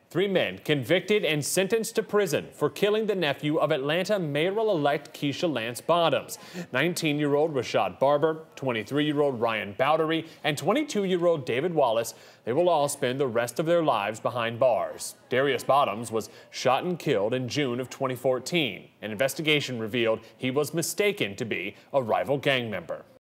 Three men convicted and sentenced to prison for killing the nephew of Atlanta mayoral-elect Keisha Lance Bottoms. 19-year-old Rashad Barber, 23-year-old Ryan Bowdery, and 22-year-old David Wallace. They will all spend the rest of their lives behind bars. Darius Borroms was shot and killed in June of 2014. An investigation revealed he was mistaken to be a rival gang member.